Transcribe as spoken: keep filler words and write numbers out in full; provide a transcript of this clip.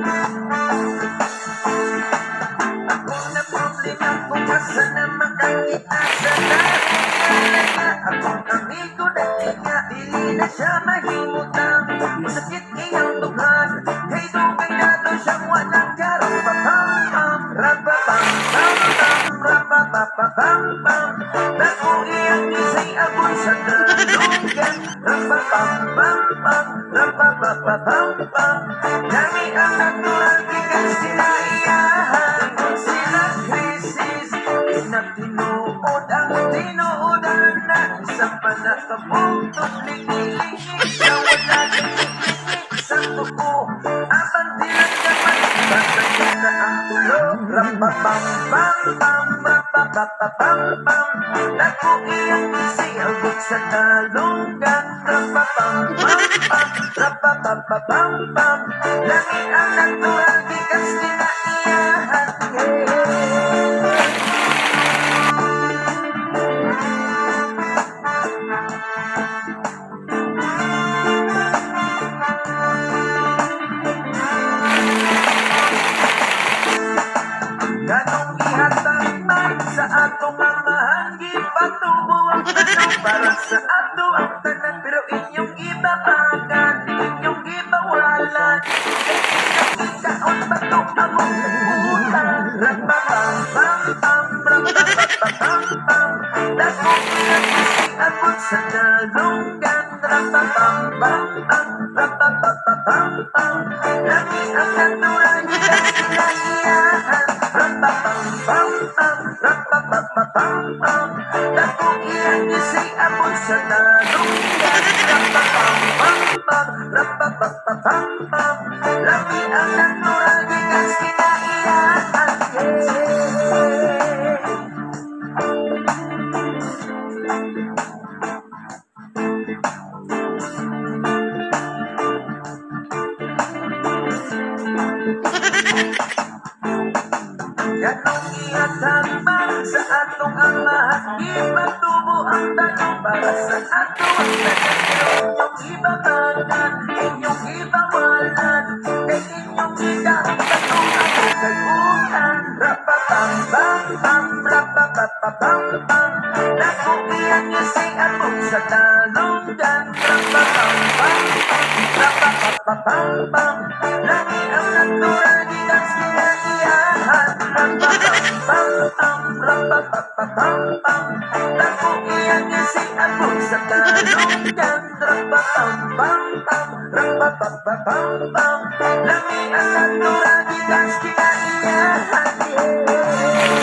Ako na problema kung asa na makakita sa dahil akong amigo na tiga, dili na siya mahimutang. Masakit iyang dughan, kay dugay na doon siyang walang karapapam-pam. Rapapam-pam-pam, rapapapapam-pam. Dako iyang isay abot sa dalungan. Rapapam-pam-pam, rapapapapam-pam. Kami ang natural, bigas sila iyahan. Sila krisis, pinagtinuod ang tinuodan na isang panakabutong lingi-lingi sa wala lingi-lingi sa tuko. Abang tinagdaman, batagyan na ang tulog. Rapapam-pam-pam, rapapapapam-pam. Dako iyang isiabot sa dalungan. Rapapam-pam-pam, rapapapapam-pam. Lami ang natural, bigas nila iyahan. Ganong ihatag man sa atong amahan, gipatubo ang tanan para sa ato ang tanan. Pero inyong ibabagan, inyong ibawalan, ay kinakikaon ba ito among nagbutan? Rapapam-pam-pam, rapapapapam-pam. Dako ilang isiabot sa dalungan. Rapapam-pam-pam, rapapapapam-pam. Lami ang natural, bigas sila iyahan. Rapapam-pam-pam, rapapapapam-pam. Dako ilang isiabot sa dalungan. Rapapam-pam-pam, rapapapapam-pam. Lami ang natural, bigas sila iyahan. Ganong ihatag man sa atong amahan, ipatubo ang tanong para sa ato ang tanan. Pero inyong ibabagan, inyong ibawalan, kay inyong idahang tanong ang kayuhan. Rapapam-pam-pam, rapapapapam-pam. Dako iyang isiabot sa dalungan. Rapapam-pam-pam, rapapapapam-pam. Lami ang natural, bigas nila iyahan. Rapapam-pam-pam, rapapapapam-pam. Dako iyang isiabot sa dalungan. Rapapam-pam-pam, rapapapapam-pam. Lami ang natural, bigas nila iyahan.